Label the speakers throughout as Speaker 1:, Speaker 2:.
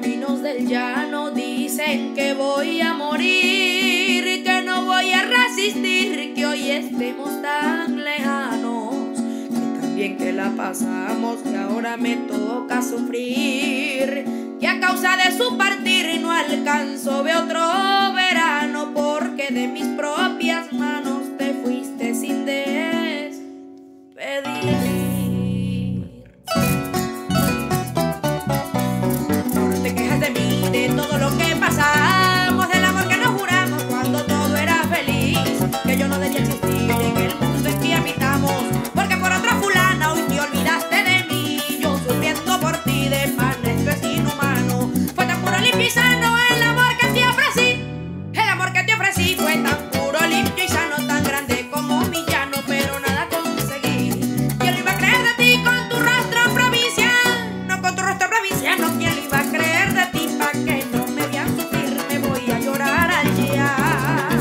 Speaker 1: caminos del llano dicen que voy a morir, que no voy a resistir, que hoy estemos tan lejanos, que tan bien que la pasamos y ahora me toca sufrir, que a causa de su partir no alcanzo de otro verano, porque de mis propias manos te fuiste sin despedir. Ahora te quejas de mí, de todo lo que pasamos, del amor que nos juramos cuando todo era feliz, que yo no debía existir en el mundo en que habitamos, porque por otra fulana hoy te olvidaste de mí. Yo sufriendo por ti, de pana esto es inhumano. Fue tan puro, limpio y sano el amor que te ofrecí. El amor que te ofrecí fue tan puro, limpio y sano, tan grande como mi llano, pero nada conseguí. ¿Quién lo iba a creer de ti con tu rostro provinciano? Con tu rostro provinciano, ¿quién lo iba a creer de ti? Pa' que no me vean sufrir, me voy a llorar al llano.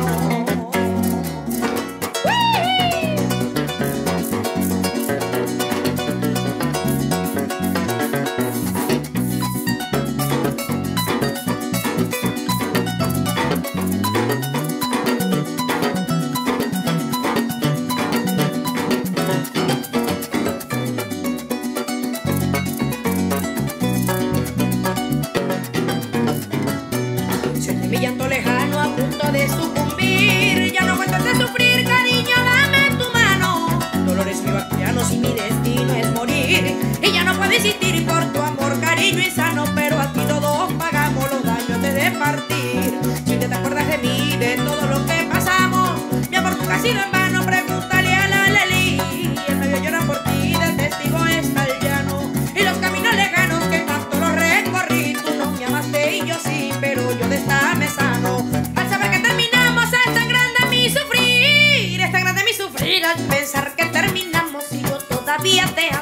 Speaker 1: Siente mi llanto lejano a punto de sucumbir, ya no aguantas de sufrir, cariño, dame tu mano. Dolores mi bacteriano, si mi destino es morir, y ya no puedo existir por tu amor, cariño y sano, pero aquí todos pagamos los daños de partir. Si te acuerdas de mí, de todo lo que pasamos, mi amor nunca ha sido en vano, pregúntale a la Leli. El medio llora por ti, de testigo está el llano, y los caminos lejanos que tanto los recorrí. Tú no me amaste y yo sí, pero yo de esta me sano. Al saber que terminamos es tan grande mi sufrir, es tan grande mi sufrir al pensar que terminamos y yo todavía te amo.